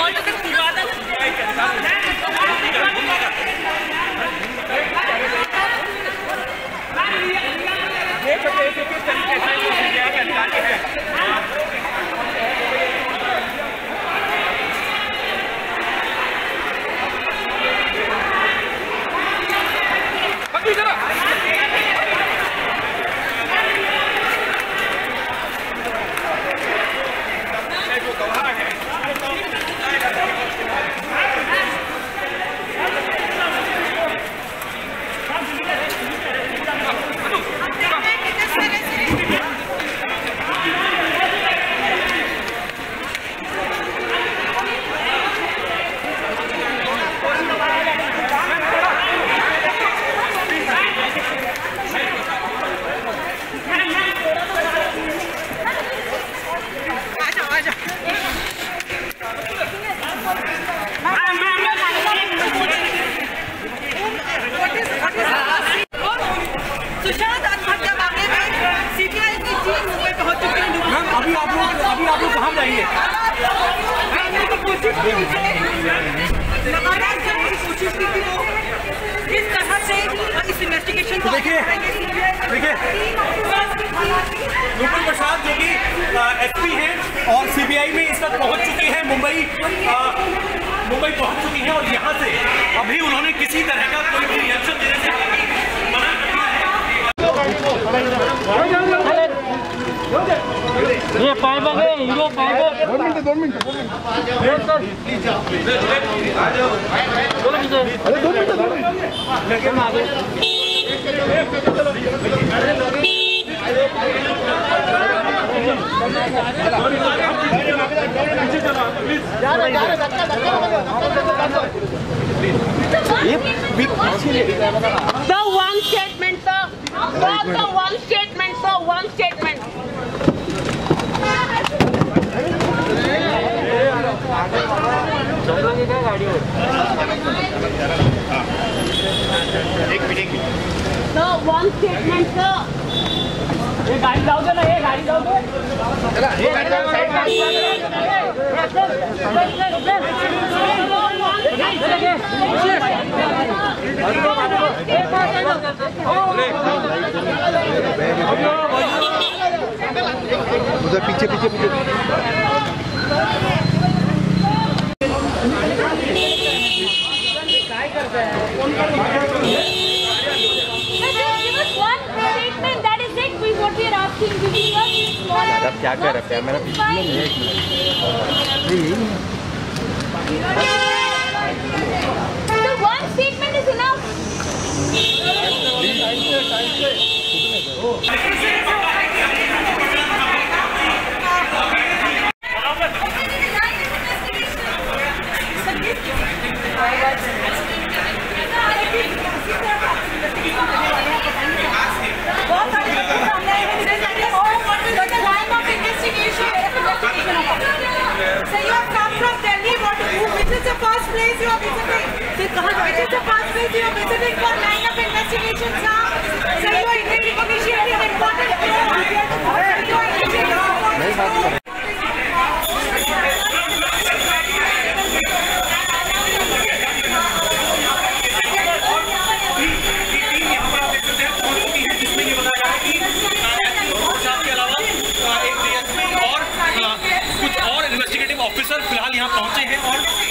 देखिए नुपुर प्रसाद जो कि एसपी हैं और सीबीआई में इस वक्त पहुंच चुकी हैं, मुंबई पहुंच चुकी हैं और यहाँ से अभी उन्होंने किसी तरह का कोई भी रिएक्शन देने से मना कर दिया है। ये पाइबा है हीरो पाइबा 2 minute The one statement, sir. Not the one statement, sir. One statement. The one statement, sir. ये गाड़ी लाओ ना, ये गाड़ी लाओ तो। ये गाड़ी लाओ साइड में। उधर पीछे अब क्या कर रहा है मेरा one statement is enough. Place you are visiting. Which is the first place you are visiting for line of investigation, sir? So you are initiating important कुछ और इन्वेस्टिगेटिव ऑफिसर फिलहाल यहाँ पहुंचे हैं और